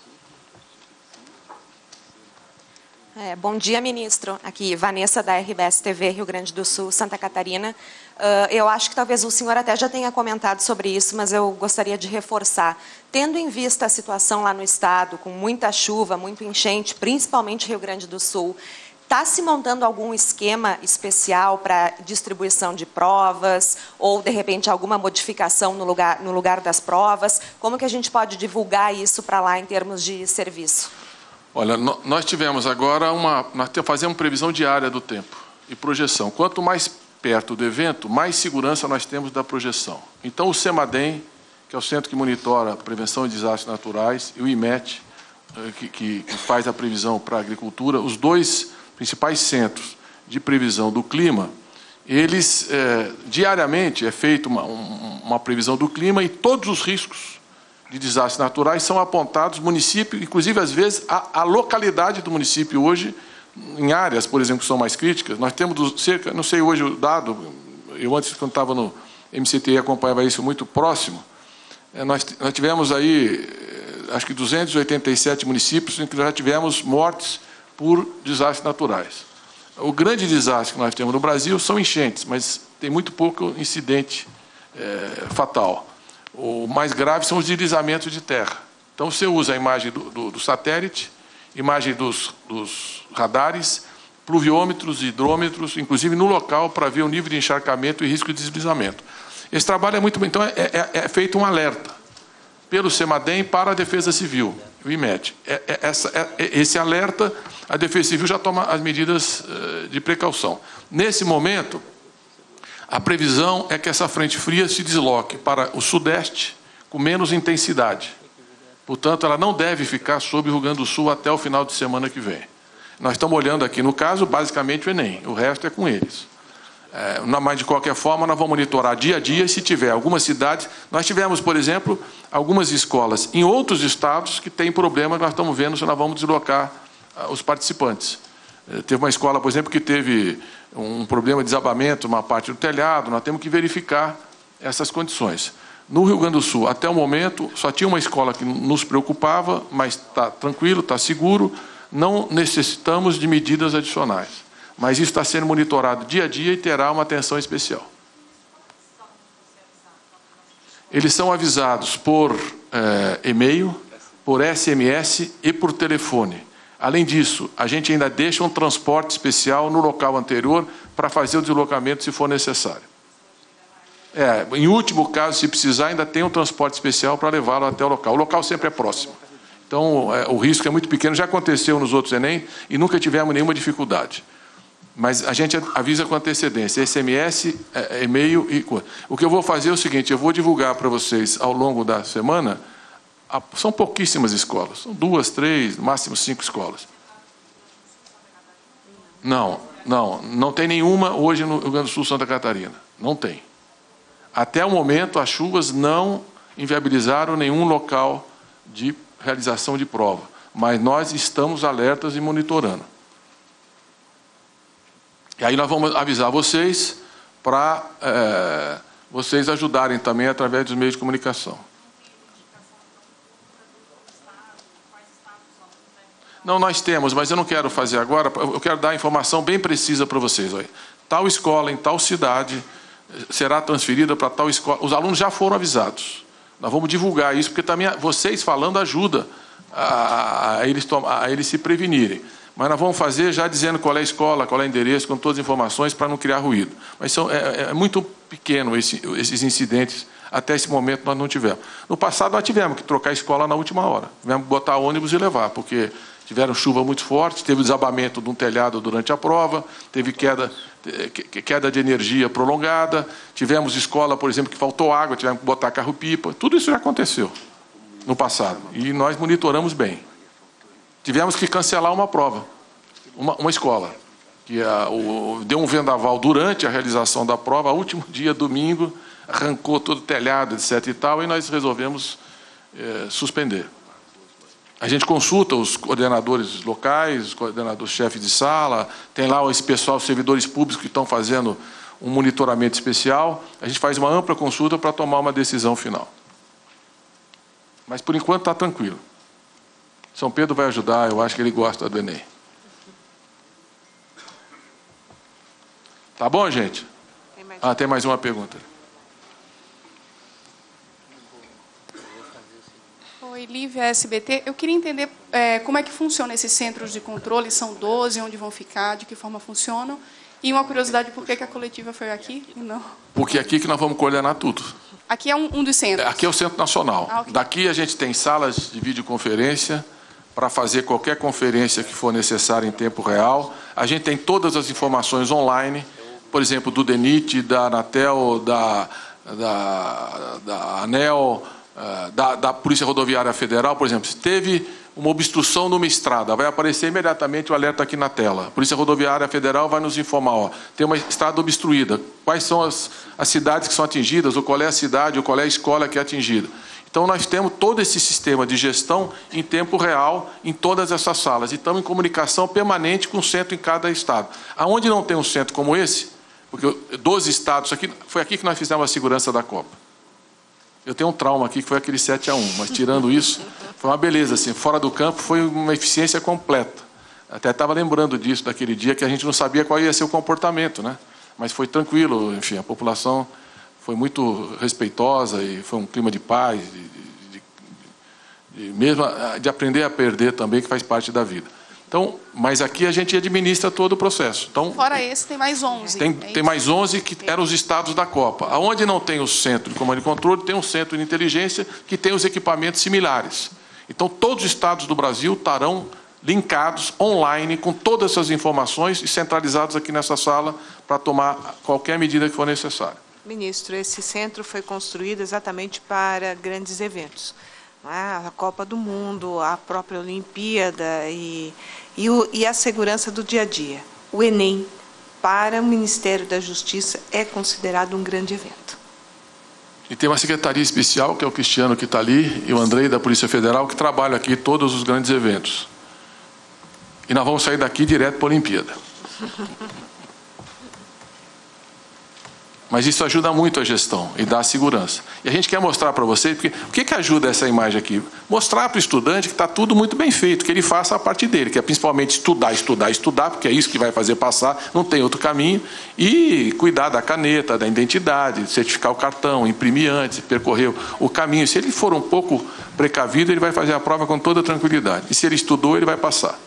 S8: É, bom dia, ministro. Aqui, Vanessa, da R B S T V, Rio Grande do Sul, Santa Catarina. Uh, eu acho que talvez o senhor até já tenha comentado sobre isso, mas eu gostaria de reforçar. Tendo em vista a situação lá no estado, com muita chuva, muito enchente, principalmente Rio Grande do Sul, está se montando algum esquema especial para distribuição de provas ou, de repente, alguma modificação no lugar, no lugar das provas? Como que a gente pode divulgar isso para lá em termos de serviço?
S2: Olha, nós tivemos agora uma... Nós fazemos previsão diária do tempo e projeção. Quanto mais perto do evento, mais segurança nós temos da projeção. Então, o CEMADEM, que é o Centro que monitora a prevenção de desastres naturais, e o IMET, que, que, que faz a previsão para a agricultura, os dois principais centros de previsão do clima, eles, é, diariamente, é feita uma, um, uma previsão do clima e todos os riscos de desastres naturais são apontados, município, inclusive, às vezes, a, a localidade do município hoje, em áreas, por exemplo, que são mais críticas, nós temos cerca, não sei hoje o dado, eu antes, quando estava no M C T I, acompanhava isso muito próximo, nós, nós tivemos aí, acho que duzentos e oitenta e sete municípios em que já tivemos mortes por desastres naturais. O grande desastre que nós temos no Brasil são enchentes, mas tem muito pouco incidente é, fatal. O mais grave são os deslizamentos de terra. Então, você usa a imagem do, do, do satélite, imagem dos, dos radares, pluviômetros, hidrômetros, inclusive no local, para ver o nível de encharcamento e risco de deslizamento. Esse trabalho é muito bom. Então, é, é, é feito um alerta pelo CEMADEM para a Defesa Civil, o IMET. É, é, essa, é, esse alerta, a Defesa Civil já toma as medidas uh, de precaução. Nesse momento, a previsão é que essa frente fria se desloque para o sudeste com menos intensidade. Portanto, ela não deve ficar sobre o Rio Grande do Sul até o final de semana que vem. Nós estamos olhando aqui, no caso, basicamente o Enem. O resto é com eles. É, mas, de qualquer forma, nós vamos monitorar dia a dia e, se tiver algumas cidades... Nós tivemos, por exemplo, algumas escolas em outros estados que têm problemas, nós estamos vendo se nós vamos deslocar uh, os participantes. Uh, teve uma escola, por exemplo, que teve um problema de desabamento, uma parte do telhado, nós temos que verificar essas condições. No Rio Grande do Sul, até o momento, só tinha uma escola que nos preocupava, mas está tranquilo, está seguro, não necessitamos de medidas adicionais. Mas isso está sendo monitorado dia a dia e terá uma atenção especial. Eles são avisados por eh, e-mail, por S M S e por telefone. Além disso, a gente ainda deixa um transporte especial no local anterior para fazer o deslocamento se for necessário. É, em último caso, se precisar, ainda tem um transporte especial para levá-lo até o local. O local sempre é próximo. Então, é, o risco é muito pequeno. Já aconteceu nos outros Enem e nunca tivemos nenhuma dificuldade. Mas a gente avisa com antecedência, S M S, é, e-mail e... O que eu vou fazer é o seguinte, eu vou divulgar para vocês ao longo da semana, a, são pouquíssimas escolas, são duas, três, no máximo cinco escolas. Não, não, não tem nenhuma hoje no Rio Grande do Sul, Santa Catarina. Não tem. Até o momento, as chuvas não inviabilizaram nenhum local de realização de prova, mas nós estamos alertas e monitorando. E aí nós vamos avisar vocês para é, vocês ajudarem também através dos meios de comunicação. Não, nós temos, mas eu não quero fazer agora, eu quero dar informação bem precisa para vocês. Olha. Tal escola, em tal cidade, será transferida para tal escola. Os alunos já foram avisados. Nós vamos divulgar isso, porque também vocês falando ajuda a, a, eles, a eles se prevenirem. Mas nós vamos fazer já dizendo qual é a escola, qual é o endereço, com todas as informações, para não criar ruído. Mas são, é, é muito pequeno esse, esses incidentes. Até esse momento nós não tivemos. No passado nós tivemos que trocar a escola na última hora. Tivemos que botar ônibus e levar, porque tiveram chuva muito forte, teve desabamento de um telhado durante a prova, teve queda, queda de energia prolongada, tivemos escola, por exemplo, que faltou água, tivemos que botar carro-pipa. Tudo isso já aconteceu no passado. E nós monitoramos bem. Tivemos que cancelar uma prova, uma, uma escola, que a, o, deu um vendaval durante a realização da prova, último dia, domingo, arrancou todo o telhado, etc e tal, e nós resolvemos é, suspender. A gente consulta os coordenadores locais, os coordenadores chefes de sala, tem lá esse pessoal, os servidores públicos que estão fazendo um monitoramento especial, a gente faz uma ampla consulta para tomar uma decisão final. Mas, por enquanto, está tranquilo. São Pedro vai ajudar, eu acho que ele gosta do Enem. Tá bom, gente? Ah, tem mais uma pergunta.
S9: Oi, Lívia, S B T. Eu queria entender é, como é que funciona esses centros de controle, são doze, onde vão ficar, de que forma funcionam. E uma curiosidade, por que que a coletiva foi aqui e não?
S2: Porque é aqui que nós vamos coordenar tudo.
S9: Aqui é um, um dos centros?
S2: Aqui é o Centro Nacional.
S9: Ah, okay.
S2: Daqui a gente tem salas de videoconferência para fazer qualquer conferência que for necessária em tempo real. A gente tem todas as informações online, por exemplo, do DENIT, da Anatel, da, da, da ANEL, da, da Polícia Rodoviária Federal, por exemplo. Se teve uma obstrução numa estrada, vai aparecer imediatamente o alerta aqui na tela. A Polícia Rodoviária Federal vai nos informar, ó, tem uma estrada obstruída, quais são as, as cidades que são atingidas, ou qual é a cidade, ou qual é a escola que é atingida. Então, nós temos todo esse sistema de gestão em tempo real em todas essas salas. E estamos em comunicação permanente com o centro em cada estado. Aonde não tem um centro como esse, porque doze estados, aqui, foi aqui que nós fizemos a segurança da Copa. Eu tenho um trauma aqui, que foi aquele sete a um, mas tirando isso, foi uma beleza, assim, fora do campo foi uma eficiência completa. Até estava lembrando disso, daquele dia que a gente não sabia qual ia ser o comportamento, né? Mas foi tranquilo, enfim, a população foi muito respeitosa e foi um clima de paz, de, de, de, de, mesmo de aprender a perder também, que faz parte da vida. Então, mas aqui a gente administra todo o processo. Então,
S9: fora esse, tem mais onze.
S2: Tem,
S9: é
S2: tem mais onze que eram os estados da Copa. Aonde não tem o centro de comando e controle, tem um centro de inteligência que tem os equipamentos similares. Então, todos os estados do Brasil estarão linkados online com todas essas informações e centralizados aqui nessa sala para tomar qualquer medida que for necessária.
S4: Ministro, esse centro foi construído exatamente para grandes eventos. A Copa do Mundo, a própria Olimpíada e, e, o, e a segurança do dia a dia. O Enem, para o Ministério da Justiça, é considerado um grande evento.
S2: E tem uma secretaria especial, que é o Cristiano que está ali, e o Andrei da Polícia Federal, que trabalha aqui todos os grandes eventos. E nós vamos sair daqui direto para a Olimpíada. Mas isso ajuda muito a gestão e dá segurança. E a gente quer mostrar para vocês, porque o que, que ajuda essa imagem aqui? Mostrar para o estudante que está tudo muito bem feito, que ele faça a parte dele, que é principalmente estudar, estudar, estudar, porque é isso que vai fazer passar, não tem outro caminho, e cuidar da caneta, da identidade, certificar o cartão, imprimir antes, percorrer o caminho. Se ele for um pouco precavido, ele vai fazer a prova com toda tranquilidade. E se ele estudou, ele vai passar.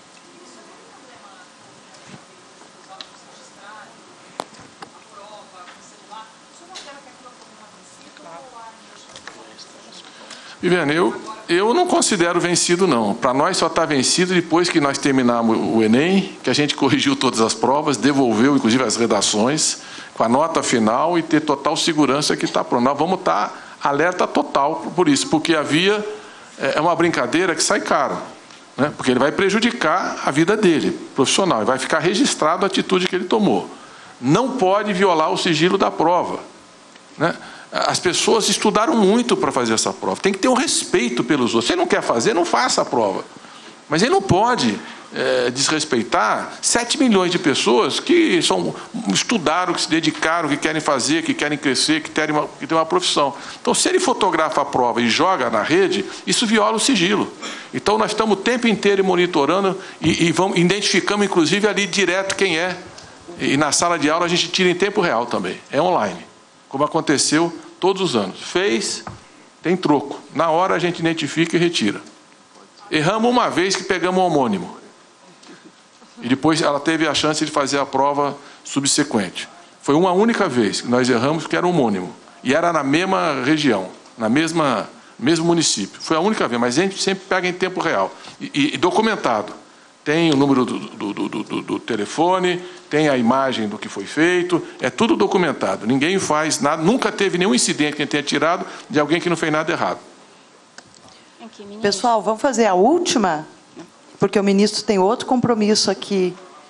S2: Viviane, eu, eu não considero vencido, não. Para nós só está vencido depois que nós terminamos o Enem, que a gente corrigiu todas as provas, devolveu, inclusive, as redações, com a nota final e ter total segurança que está pronto. Nós vamos estar alerta total por isso, porque havia é uma brincadeira que sai caro, né? Porque ele vai prejudicar a vida dele, profissional, e vai ficar registrado a atitude que ele tomou. Não pode violar o sigilo da prova, né? As pessoas estudaram muito para fazer essa prova. Tem que ter um respeito pelos outros. Se ele não quer fazer, não faça a prova. Mas ele não pode é, desrespeitar sete milhões de pessoas que são, estudaram, que se dedicaram, que querem fazer, que querem crescer, que têm uma, que têm uma profissão. Então, se ele fotografa a prova e joga na rede, isso viola o sigilo. Então, nós estamos o tempo inteiro monitorando e, e vamos, identificamos, inclusive, ali direto quem é. E na sala de aula a gente tira em tempo real também, é online, como aconteceu todos os anos. Fez, tem troco. Na hora a gente identifica e retira. Erramos uma vez que pegamos o homônimo. E depois ela teve a chance de fazer a prova subsequente. Foi uma única vez que nós erramos, que era homônimo. E era na mesma região, na mesma mesmo município. Foi a única vez, mas a gente sempre pega em tempo real. E, e, e documentado. Tem o número do, do, do, do, do telefone, tem a imagem do que foi feito, é tudo documentado. Ninguém faz nada, nunca teve nenhum incidente que a gente tenha tirado de alguém que não fez nada errado.
S10: Pessoal, vamos fazer a última? Porque o ministro tem outro compromisso aqui.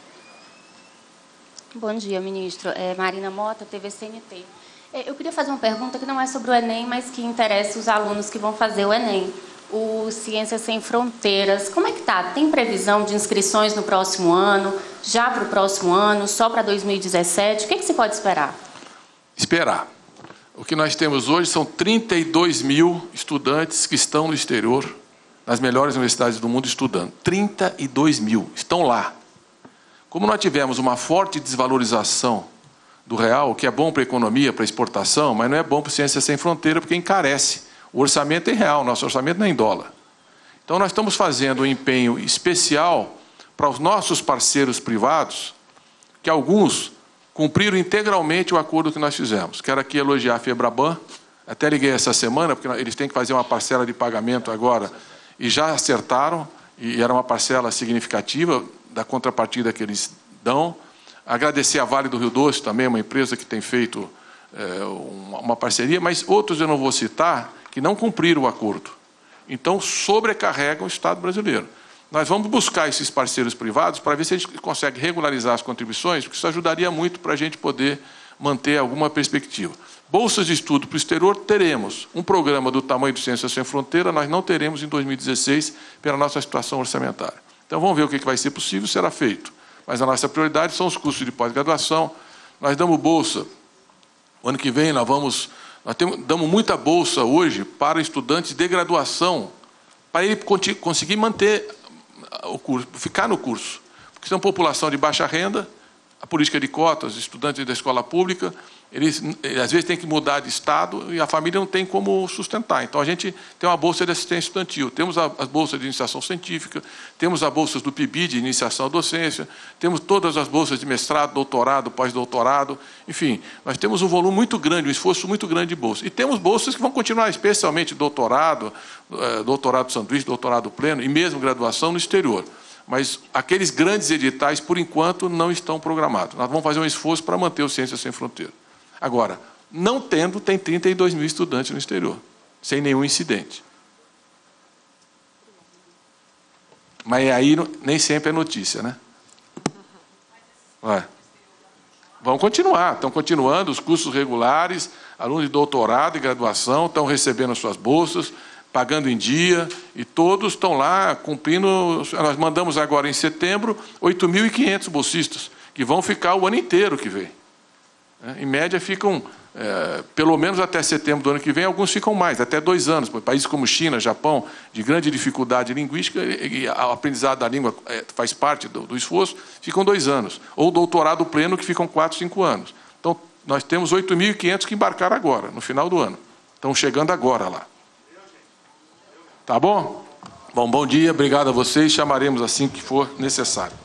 S11: Bom dia, ministro. É Marina Mota, T V C N T. Eu queria fazer uma pergunta que não é sobre o Enem, mas que interessa os alunos que vão fazer o Enem. O Ciências Sem Fronteiras, como é que está? Tem previsão de inscrições no próximo ano? Já para o próximo ano? Só para dois mil e dezessete? O que, é que se pode esperar?
S2: Esperar. O que nós temos hoje são trinta e dois mil estudantes que estão no exterior, nas melhores universidades do mundo estudando. trinta e dois mil estão lá. Como nós tivemos uma forte desvalorização do real, o que é bom para a economia, para a exportação, mas não é bom para o Ciências Sem Fronteira, porque encarece. O orçamento é em real, nosso orçamento não é em dólar. Então, nós estamos fazendo um empenho especial para os nossos parceiros privados, que alguns cumpriram integralmente o acordo que nós fizemos. Quero aqui elogiar a FEBRABAN, até liguei essa semana, porque eles têm que fazer uma parcela de pagamento agora, e já acertaram, e era uma parcela significativa da contrapartida que eles dão. Agradecer a Vale do Rio Doce também, uma empresa que tem feito é, uma, uma parceria, mas outros eu não vou citar, que não cumpriram o acordo. Então, sobrecarregam o Estado brasileiro. Nós vamos buscar esses parceiros privados para ver se a gente consegue regularizar as contribuições, porque isso ajudaria muito para a gente poder manter alguma perspectiva. Bolsas de estudo para o exterior, teremos. Um programa do tamanho do Ciências Sem Fronteira, nós não teremos em dois mil e dezesseis, pela nossa situação orçamentária. Então, vamos ver o que vai ser possível, será feito. Mas a nossa prioridade são os cursos de pós-graduação. Nós damos bolsa. O ano que vem, nós vamos... Nós temos, damos muita bolsa hoje para estudantes de graduação, para ele conseguir manter o curso, ficar no curso. Porque são população de baixa renda, a política de cotas, estudantes da escola pública, eles, eles às vezes têm que mudar de estado e a família não tem como sustentar. Então, a gente tem uma bolsa de assistência estudantil, temos a, as bolsas de iniciação científica, temos as bolsas do P I B I de iniciação à docência, temos todas as bolsas de mestrado, doutorado, pós-doutorado, enfim, nós temos um volume muito grande, um esforço muito grande de bolsas. E temos bolsas que vão continuar, especialmente doutorado, doutorado sanduíche, doutorado pleno e mesmo graduação no exterior. Mas aqueles grandes editais, por enquanto, não estão programados. Nós vamos fazer um esforço para manter o Ciências Sem Fronteira. Agora, não tendo, tem trinta e dois mil estudantes no exterior, sem nenhum incidente. Mas aí nem sempre é notícia, né? Ué. Vão continuar, estão continuando os cursos regulares, alunos de doutorado e graduação estão recebendo as suas bolsas, pagando em dia, e todos estão lá cumprindo. Nós mandamos agora em setembro oito mil e quinhentos bolsistas, que vão ficar o ano inteiro que vem. Em média, ficam, é, pelo menos até setembro do ano que vem, alguns ficam mais, até dois anos. Países como China, Japão, de grande dificuldade linguística, e o aprendizado da língua é, faz parte do, do esforço, ficam dois anos. Ou doutorado pleno, que ficam quatro, cinco anos. Então, nós temos oito mil e quinhentos que embarcaram agora, no final do ano. Estão chegando agora lá. Tá bom? Bom, bom dia, obrigado a vocês. Chamaremos assim que for necessário.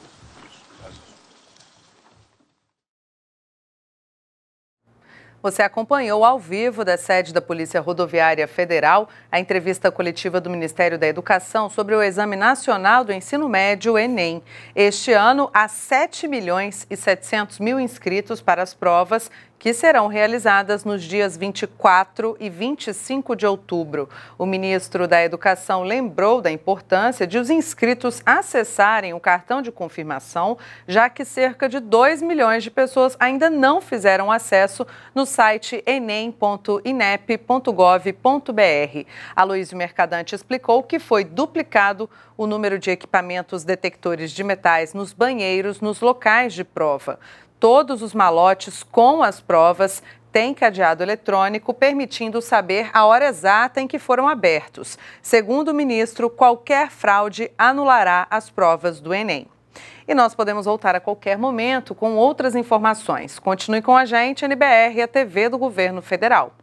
S1: Você acompanhou ao vivo da sede da Polícia Rodoviária Federal a entrevista coletiva do Ministério da Educação sobre o Exame Nacional do Ensino Médio, Enem. Este ano, há sete milhões e setecentos mil inscritos para as provas que serão realizadas nos dias vinte e quatro e vinte e cinco de outubro. O ministro da Educação lembrou da importância de os inscritos acessarem o cartão de confirmação, já que cerca de dois milhões de pessoas ainda não fizeram acesso no site enem ponto inep ponto gov ponto br. Aloysio Mercadante explicou que foi duplicado o número de equipamentos detectores de metais nos banheiros nos locais de prova. Todos os malotes com as provas têm cadeado eletrônico, permitindo saber a hora exata em que foram abertos. Segundo o ministro, qualquer fraude anulará as provas do Enem. E nós podemos voltar a qualquer momento com outras informações. Continue com a gente, N B R, a T V do Governo Federal.